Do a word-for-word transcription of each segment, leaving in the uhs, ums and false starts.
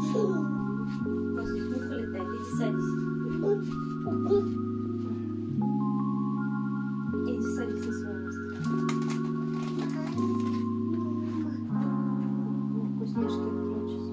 Муха летает, иди садись. Иди садись на свое место. Вкусняшки отключись.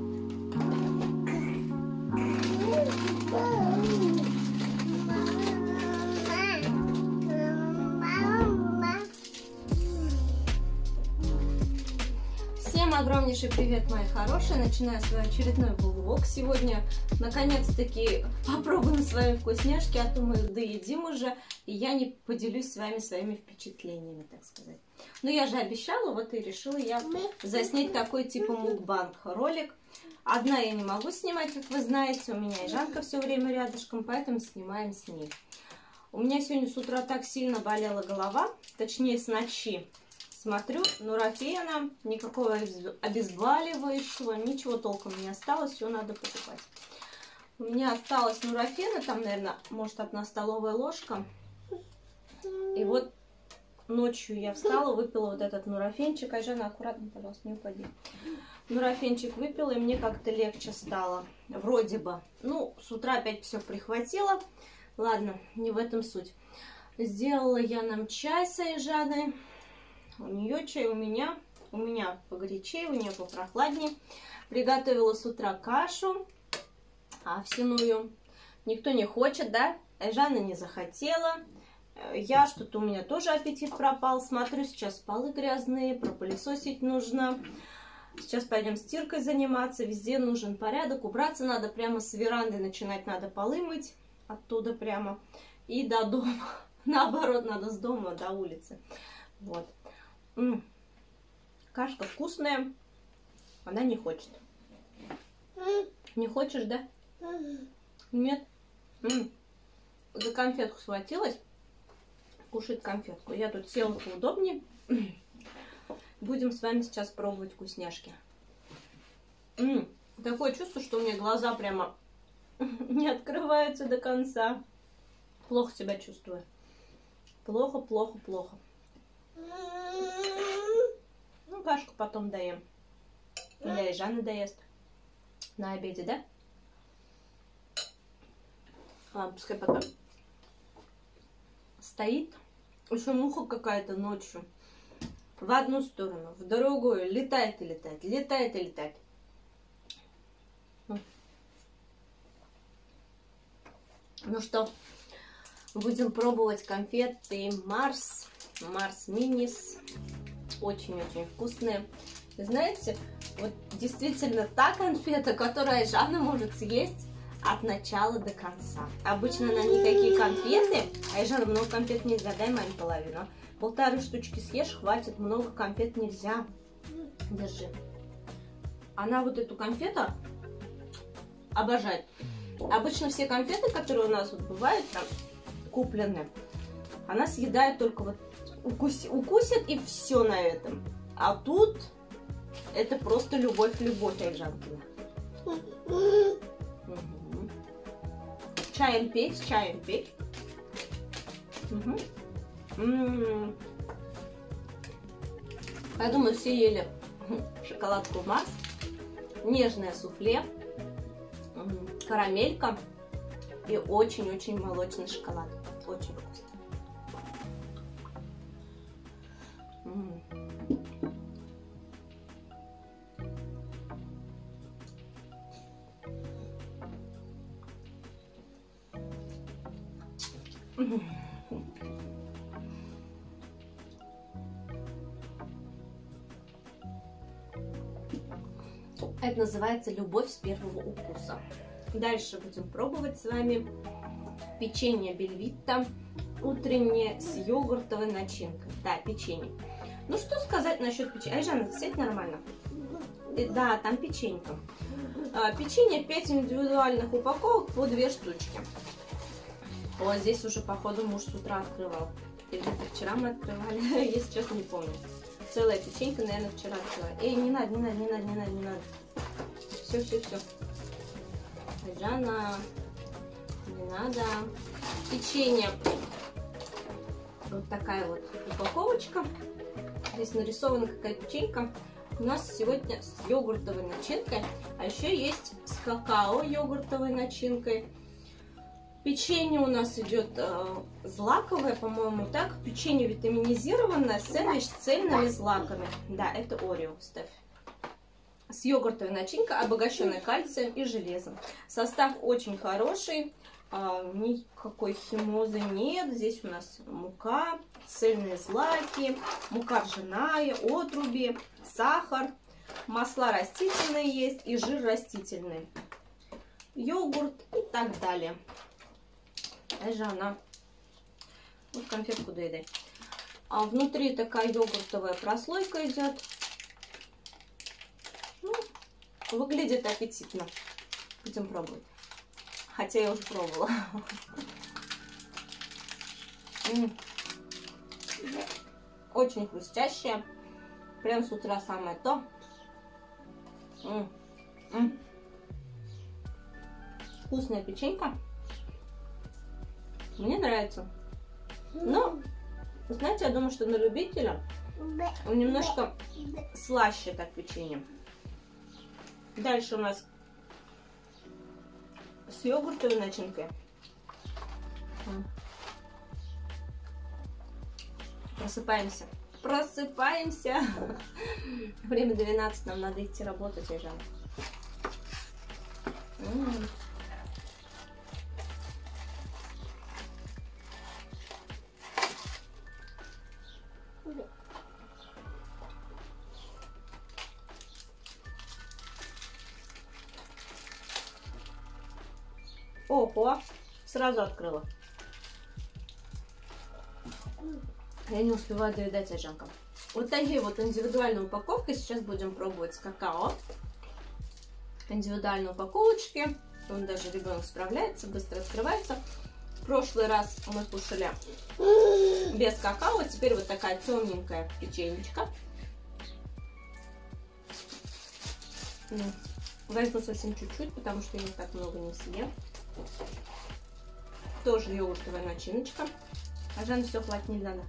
Всем огромнейший привет, мои хорошие! Начинаю свой очередной влог. Сегодня, наконец-таки, попробуем с вами вкусняшки, а то мы доедим уже, и я не поделюсь с вами своими впечатлениями, так сказать. Но я же обещала, вот и решила я заснять такой типа мукбанг ролик. Одна я не могу снимать, как вы знаете, у меня и Жанка все время рядышком, поэтому снимаем с ней. У меня сегодня с утра так сильно болела голова, точнее с ночи. Смотрю, нурофена, никакого обезболивающего, ничего толком не осталось, все надо покупать. У меня осталось нурофена, там, наверное, может, одна столовая ложка. И вот ночью я встала, выпила вот этот нурофенчик. Айжана, аккуратно, пожалуйста, не упади. Нурофенчик выпила, и мне как-то легче стало. Вроде бы. Ну, с утра опять все прихватило. Ладно, не в этом суть. Сделала я нам чай с Айжаной. У нее чай, у меня, у меня погорячее, у нее попрохладнее. Приготовила с утра кашу овсяную. Никто не хочет, да? Айжана не захотела. Я что-то, у меня тоже аппетит пропал. Смотрю, сейчас полы грязные, пропылесосить нужно. Сейчас пойдем стиркой заниматься. Везде нужен порядок. Убраться надо прямо с веранды, начинать надо полы мыть. Оттуда прямо. И до дома. Наоборот, надо с дома до улицы. Вот. М -м. Кашка вкусная, она не хочет. Не хочешь, да? Нет? М -м. За конфетку схватилась, кушает конфетку. Я тут села поудобнее. Будем с вами сейчас пробовать вкусняшки. М -м. Такое чувство, что у меня глаза прямо не открываются до конца. Плохо себя чувствую. Плохо, плохо, плохо. Ну, кашку потом доем. Или и Жанна доест. На обеде, да? А, пускай потом. Стоит. Еще муха какая-то ночью. В одну сторону, в другую. Летает и летает. Летает и летает. Ну что, будем пробовать конфеты Марс. Марс Минис. Очень-очень вкусные. Знаете, вот действительно та конфета, которую Айжана может съесть от начала до конца. Обычно на никакие конфеты. Айжана, много конфет нельзя, дай маме половину. Полторы штучки съешь, хватит, много конфет нельзя. Держи. Она вот эту конфету обожает. Обычно все конфеты, которые у нас вот бывают там купленные, она съедает только вот укусит, укусит и все на этом. А тут это просто любовь-любовь Айжанкина. Угу. Чаем петь, чаем петь. Угу. М-м-м. Я думаю, все ели шоколадку Марс. Нежное суфле. Карамелька. И очень-очень молочный шоколад. Очень вкусно. Это называется любовь с первого укуса. Дальше будем пробовать с вами печенье Бельвитта утреннее с йогуртовой начинкой. Да, печенье. Ну что сказать насчет печенья? Айжана, сядь нормально. И, да, там печенька. А, печенье пять индивидуальных упаковок по две штучки. Вот здесь уже, походу, муж с утра открывал. Или это вчера мы открывали, если честно, не помню. Целая печенька, наверное, вчера открывала. Эй, не надо, не надо, не надо, не надо, не надо. Все, все, все. Айжана, не надо. Печенье. Вот такая вот упаковочка. Здесь нарисована какая печенька. У нас сегодня с йогуртовой начинкой. А еще есть с какао йогуртовой начинкой. Печенье у нас идет э, злаковое, по-моему, так. Печенье витаминизированное, сэндвич с цельными злаками. Да, это Орео, ставь. С йогуртовой начинкой, обогащенной кальцием и железом. Состав очень хороший, э, никакой химозы нет. Здесь у нас мука, цельные злаки, мука ржаная, отруби, сахар, масла растительные есть и жир растительный, йогурт и так далее. Даже она, вот конфетку доедай. А внутри такая йогуртовая прослойка идет. Ну, выглядит аппетитно. Будем пробовать. Хотя я уже пробовала. Очень хрустящая. Прям с утра самое то. Вкусная печенька. Мне нравится. Но, знаете, я думаю, что на любителя он немножко слаще так печенье. Дальше у нас с йогуртовой начинкой. Просыпаемся. Просыпаемся. Время двенадцать, нам надо идти работать, я жаль. Ого, сразу открыла. Я не успеваю доедать, Ажанка. Вот такие вот индивидуальные упаковки. Сейчас будем пробовать с какао. Индивидуальные упаковочки. Он даже ребенок справляется, быстро открывается. В прошлый раз мы кушали без какао. Теперь вот такая темненькая печенечка. Возьму совсем чуть-чуть, потому что я так много не съем. Тоже йогуртовая начиночка. А Жан, все, хватит, не надо.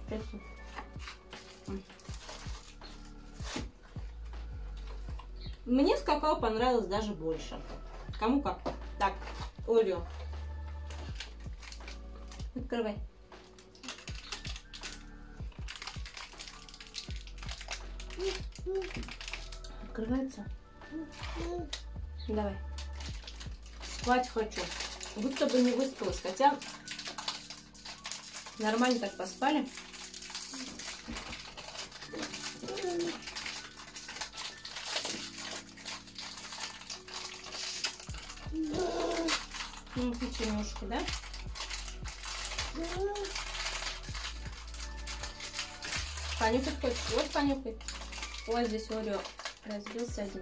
Мне с какао понравилось даже больше. Кому как. Так, Орео. Открывай. Открывается? Давай. Спать хочу. Будто бы не выспалась, хотя нормально так поспали. Ну, печенюшки, да? Понюхать хочешь? Вот понюхай. Ой, здесь Орео разбился один.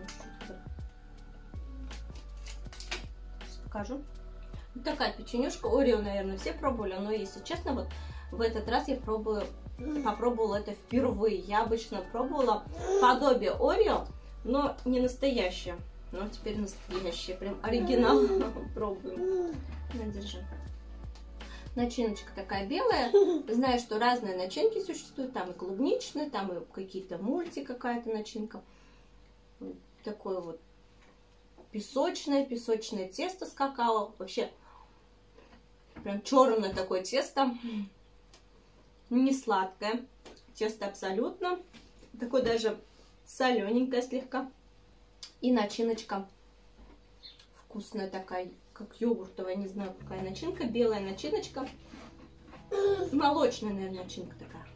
Сейчас покажу. Вот такая печенюшка. Орео, наверное, все пробовали, но, если честно, вот в этот раз я пробую, попробовала это впервые. Я обычно пробовала подобие Орео, но не настоящее. Но теперь настоящее, прям оригинал пробуем. На, держи. Начиночка такая белая. Знаю, что разные начинки существуют. Там и клубничные, там и какие-то мульти какая-то начинка. Такое вот песочное, песочное тесто с какао. Вообще прям черное такое тесто. Не сладкое. Тесто абсолютно. Такое даже солененькое слегка. И начиночка вкусная такая, как йогуртовая, не знаю какая начинка, белая начиночка. Молочная, наверное, начинка такая.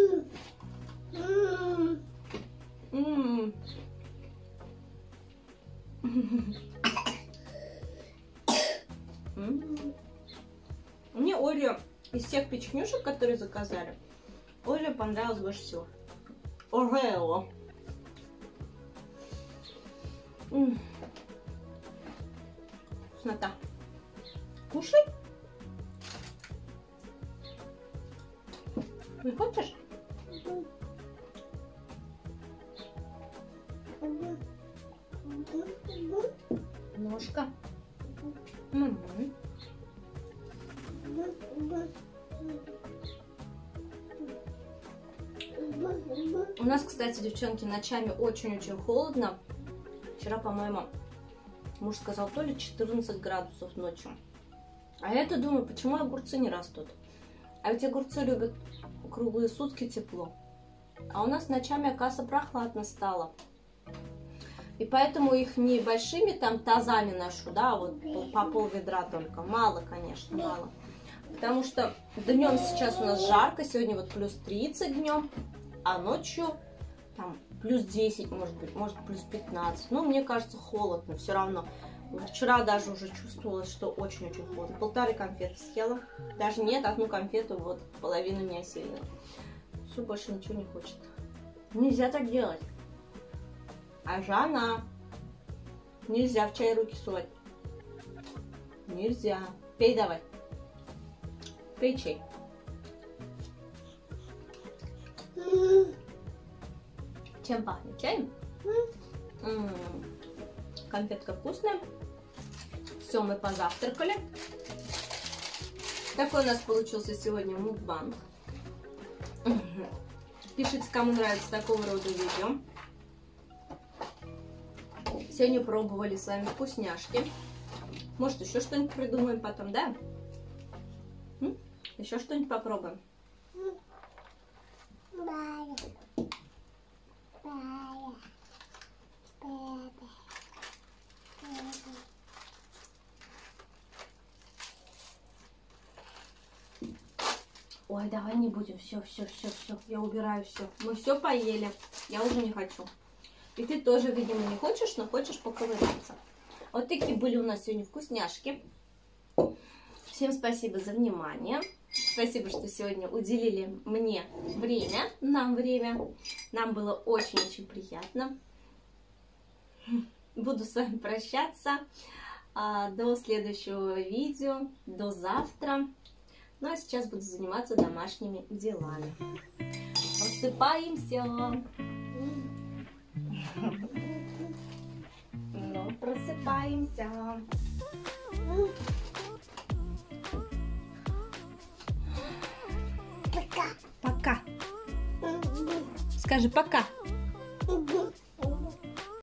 М-м-м. Мне Орео из всех печенюшек, которые заказали, Орео понравилось больше всего. Орео. М-м. Вкуснота. Кушай. Не хочешь? Ножка. М-м. У нас, кстати, девчонки, ночами очень-очень холодно. Вчера, по-моему, Муж сказал, то ли четырнадцать градусов ночью. А я-то думаю, почему огурцы не растут? А ведь огурцы любят круглые сутки тепло. А у нас ночами, оказывается, прохладно стало. И поэтому их не большими там тазами ношу, да, вот по пол ведра только. Мало, конечно, мало. Потому что днем сейчас у нас жарко, сегодня вот плюс тридцать днем, а ночью там плюс десять, может быть, может плюс пятнадцать. Ну, мне кажется, холодно все равно. Вчера даже уже чувствовалось, что очень-очень холодно. Полторы конфеты съела. Даже нет, одну конфету, вот половину не осилила. Все, больше ничего не хочет. Нельзя так делать. А Жанна, нельзя в чай руки сувать. Нельзя. Пей давай. Пей чай. Чем пахнет? Чаем? М-м-м. Конфетка вкусная. Все, мы позавтракали. Такой у нас получился сегодня мукбанг. Пишите, кому нравится такого рода видео. Сегодня пробовали с вами вкусняшки. Может, еще что-нибудь придумаем потом, да? М? Еще что-нибудь попробуем. Ой, давай не будем. Все, все, все, все. Я убираю все. Мы все поели. Я уже не хочу. И ты тоже, видимо, не хочешь, но хочешь поковыряться. Вот такие были у нас сегодня вкусняшки. Всем спасибо за внимание. Спасибо, что сегодня уделили мне время, нам время. Нам было очень-очень приятно. Буду с вами прощаться. До следующего видео. До завтра. Ну а сейчас буду заниматься домашними делами. Просыпаемся. Ну, просыпаемся. Пока. Пока. Скажи пока.